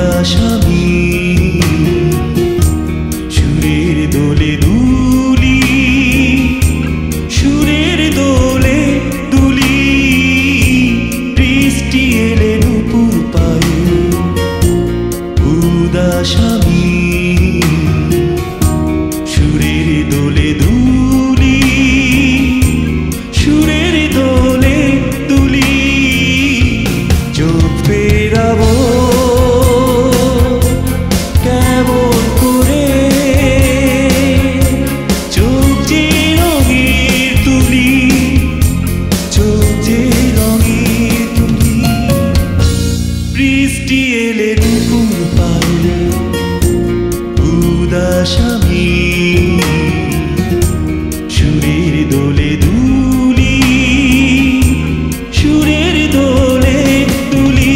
উদাস আমি সুরের দোলে দুলি, সুরের দোলে দুলি। বৃষ্টি এলে নুপুর পায়ে উদাস আমি সুরের দোলে দুলি, সুরের দোলে দুলি। চোখ ফেরাবো কেমন করে, চোখ যে রঙের তুলি, চোখ যে রঙের তুলি। বৃষ্টি এলে নুপুর পায়ে উদাস আমি সুরের দোলে দুলি, সুরের দোলে দুলি।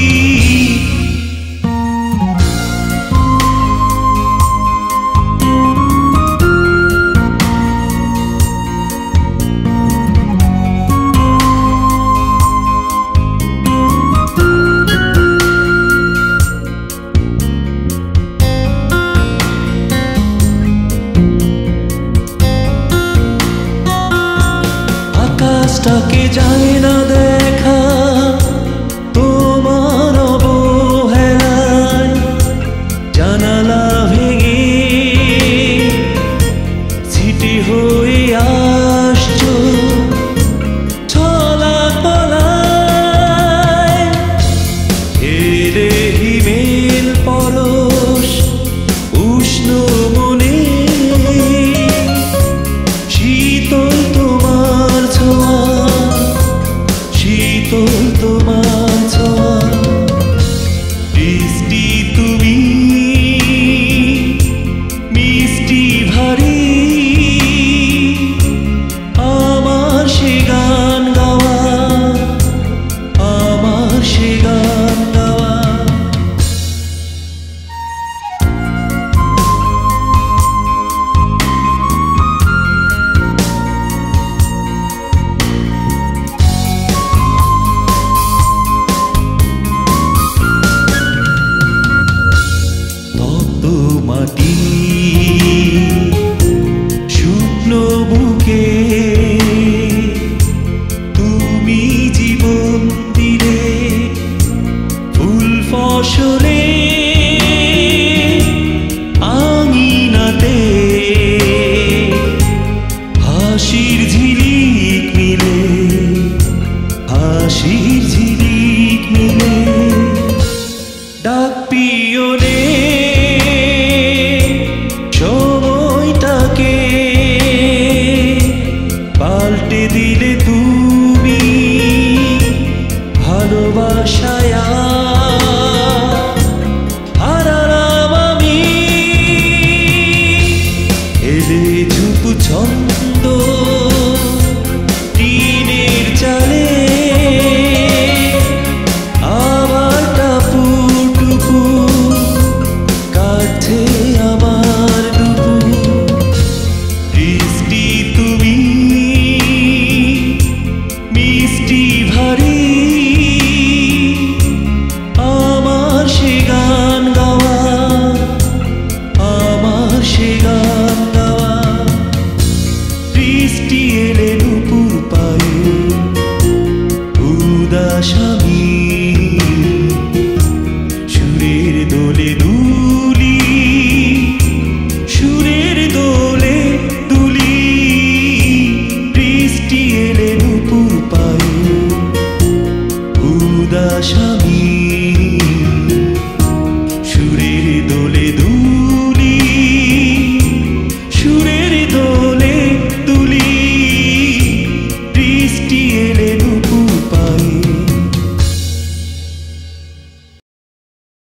আকাশটাকে যায় না দেখা তোমার অবহেলায়, জানালা ভেঙে ছিটে হয়ে আসছো ছলা পলায়। এলে হিমেল পরশ উষ্ণ মনে, শীতল তোমার ছোঁয়া, শীতল তোমার ছোঁয়া। বৃষ্টি তুমি মিষ্টি ভারী, আমার সে গান গাওয়া, আমার সে গান গাওয়া। মাটি শুকনো বুকে তুমি জীবন দিলে, ফুল ফসলে আঙিনাতে হাসির ঝিলিক মিলে, হাসির ঝিলিক মিলে। ডাক পিয়নে সময়টাকে পাল্টে দিলে তুমি ভালোবাসায়। হারালাম আমি এলে ঝুপ ছন্দ টিনের চালে, আবার টাপু টুপু কাটছে আমার দুপুর। বৃষ্টি তুমি মিষ্টি ভারী, আমার সে গান গাওয়া, আমার সে গান গাওয়া। বৃষ্টি এলে নুপুর পায়ে উদাস আমি সুরের দোলে